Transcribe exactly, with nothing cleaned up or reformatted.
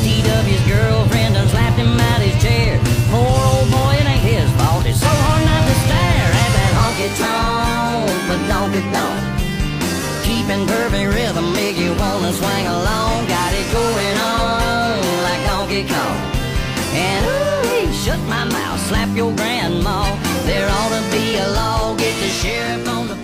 T W's girlfriend done slapped him out his chair. Poor old boy, it ain't his fault. It's so hard not to stare at that honky-tonk, but donkey donk. Keeping perfect rhythm make you wanna swing along. Got it going on like Donkey Kong. And ooh, shut my mouth, slap your grandma. There ought to be a law, get the sheriff on the